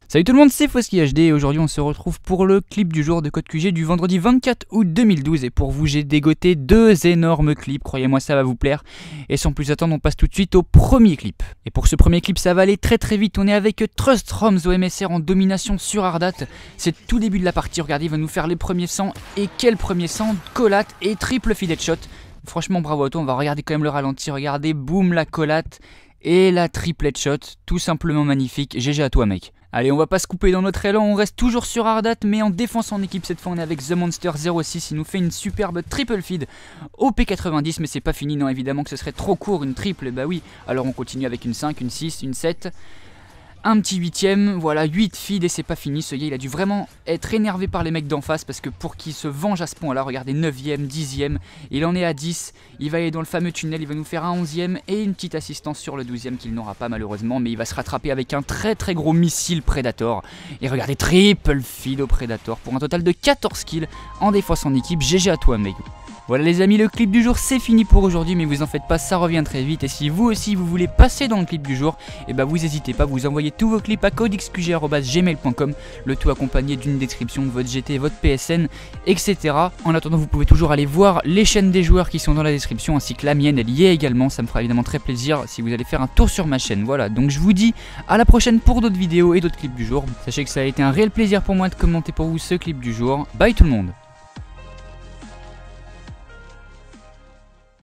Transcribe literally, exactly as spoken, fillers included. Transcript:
Salut tout le monde, c'est Fosky H D et aujourd'hui on se retrouve pour le clip du jour de Code Q G du vendredi vingt-quatre août deux mille douze. Et pour vous, j'ai dégoté deux énormes clips, croyez-moi ça va vous plaire. Et sans plus attendre, on passe tout de suite au premier clip. Et pour ce premier clip, ça va aller très très vite, on est avec Trust Roms O M S R en domination sur Ardat. C'est le tout début de la partie, regardez, il va nous faire les premiers cent. Et quel premier cent, collate et triple feed headshot. Franchement bravo à toi, on va regarder quand même le ralenti, regardez, boum la collate. Et la triple headshot, tout simplement magnifique, G G à toi mec. Allez, on va pas se couper dans notre élan, on reste toujours sur Ardat, mais en défense en équipe. Cette fois on est avec The Monster zéro six, il nous fait une superbe triple feed au P quatre-vingt-dix, mais c'est pas fini, non évidemment que ce serait trop court une triple, bah oui. Alors on continue avec une cinq, une six, une sept, un petit huitième, voilà, huit feeds et c'est pas fini. Ce gars il a dû vraiment être énervé par les mecs d'en face parce que pour qu'il se venge à ce point là, regardez, neuvième, dixième, il en est à dix, il va aller dans le fameux tunnel, il va nous faire un onzième et une petite assistance sur le douzième qu'il n'aura pas malheureusement, mais il va se rattraper avec un très très gros missile Predator. Et regardez, triple feed au Predator pour un total de quatorze kills en défense en équipe. G G à toi mec. Voilà les amis, le clip du jour c'est fini pour aujourd'hui, mais vous en faites pas, ça revient très vite. Et si vous aussi vous voulez passer dans le clip du jour, et bah vous n'hésitez pas, vous envoyez tous vos clips à codexqg arobase gmail point com, le tout accompagné d'une description de votre G T, votre P S N, et cetera. En attendant, vous pouvez toujours aller voir les chaînes des joueurs qui sont dans la description, ainsi que la mienne, elle y est également. Ça me fera évidemment très plaisir si vous allez faire un tour sur ma chaîne. Voilà, donc je vous dis à la prochaine pour d'autres vidéos et d'autres clips du jour. Sachez que ça a été un réel plaisir pour moi de commenter pour vous ce clip du jour. Bye tout le monde.